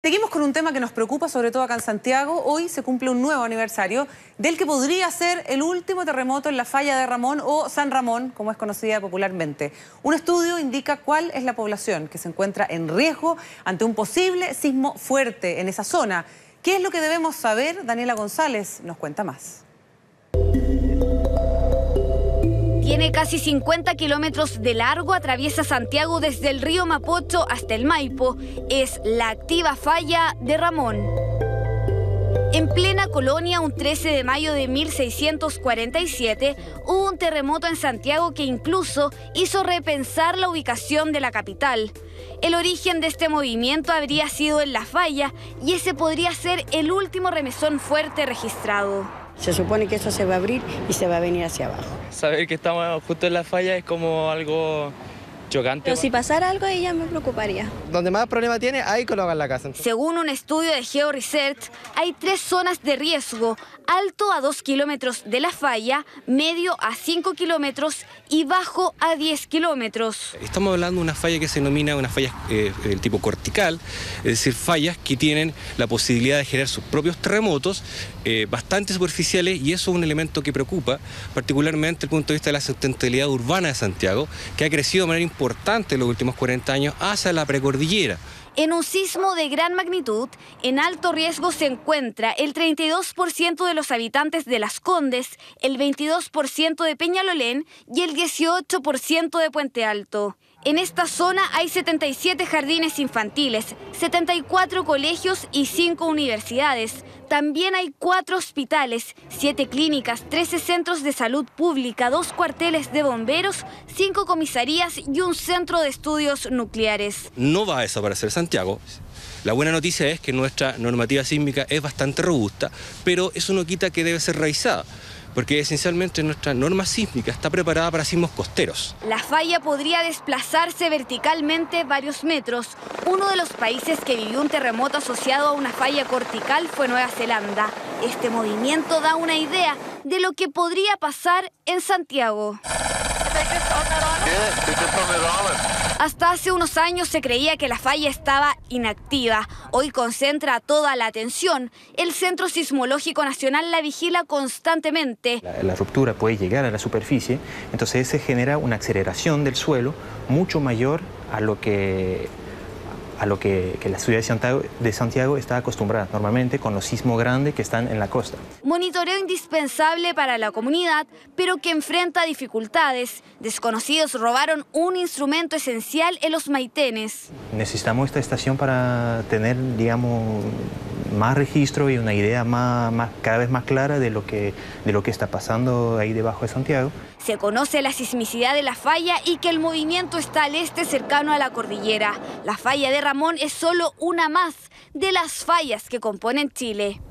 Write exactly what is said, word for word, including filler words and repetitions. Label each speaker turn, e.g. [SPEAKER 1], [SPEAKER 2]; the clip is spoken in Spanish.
[SPEAKER 1] Seguimos con un tema que nos preocupa, sobre todo acá en Santiago. Hoy se cumple un nuevo aniversario del que podría ser el último terremoto en la falla de Ramón o San Ramón, como es conocida popularmente. Un estudio indica cuál es la población que se encuentra en riesgo ante un posible sismo fuerte en esa zona. ¿Qué es lo que debemos saber? Daniela González nos cuenta más.
[SPEAKER 2] Tiene casi cincuenta kilómetros de largo, atraviesa Santiago desde el río Mapocho hasta el Maipo. Es la activa falla de Ramón. En plena colonia, un trece de mayo de mil seiscientos cuarenta y siete, hubo un terremoto en Santiago que incluso hizo repensar la ubicación de la capital. El origen de este movimiento habría sido en la falla y ese podría ser el último remesón fuerte registrado.
[SPEAKER 3] Se supone que esto se va a abrir y se va a venir hacia abajo.
[SPEAKER 4] Saber que estamos justo en la falla es como algo chocante.
[SPEAKER 3] Pero si pasara algo, ella me preocuparía.
[SPEAKER 5] Donde más problema tiene, ahí colocan la casa.
[SPEAKER 2] Según un estudio de GeoResearch, hay tres zonas de riesgo: alto a dos kilómetros de la falla, medio a cinco kilómetros y bajo a diez kilómetros.
[SPEAKER 6] Estamos hablando de una falla que se denomina una falla eh, del tipo cortical, es decir, fallas que tienen la posibilidad de generar sus propios terremotos eh, bastante superficiales, y eso es un elemento que preocupa, particularmente desde el punto de vista de la sustentabilidad urbana de Santiago, que ha crecido de manera importante en los últimos cuarenta años hacia la precordillera.
[SPEAKER 2] En un sismo de gran magnitud, en alto riesgo se encuentra el treinta y dos por ciento de los habitantes de Las Condes, el veintidós por ciento de Peñalolén y el dieciocho por ciento de Puente Alto. En esta zona hay setenta y siete jardines infantiles, setenta y cuatro colegios y cinco universidades. También hay cuatro hospitales, siete clínicas, trece centros de salud pública, dos cuarteles de bomberos, cinco comisarías y un centro de estudios nucleares.
[SPEAKER 6] No va a desaparecer Santiago. La buena noticia es que nuestra normativa sísmica es bastante robusta, pero eso no quita que debe ser revisada, porque esencialmente nuestra norma sísmica está preparada para sismos costeros.
[SPEAKER 2] La falla podría desplazarse verticalmente varios metros. Uno de los países que vivió un terremoto asociado a una falla cortical fue Nueva Zelanda. Este movimiento da una idea de lo que podría pasar en Santiago. Hasta hace unos años se creía que la falla estaba inactiva. Hoy concentra toda la atención. El Centro Sismológico Nacional la vigila constantemente.
[SPEAKER 7] La, la ruptura puede llegar a la superficie, entonces se genera una aceleración del suelo mucho mayor a lo que, a lo que, que la ciudad de Santiago, de Santiago está acostumbrada normalmente con los sismos grandes que están en la costa.
[SPEAKER 2] Monitoreo indispensable para la comunidad, pero que enfrenta dificultades. Desconocidos robaron un instrumento esencial en los Maitenes.
[SPEAKER 7] Necesitamos esta estación para tener, digamos, más registro y una idea más, más, cada vez más clara de lo, que, de lo que está pasando ahí debajo de Santiago.
[SPEAKER 2] Se conoce la sismicidad de la falla y que el movimiento está al este, cercano a la cordillera. La falla de Ramón es solo una más de las fallas que componen Chile.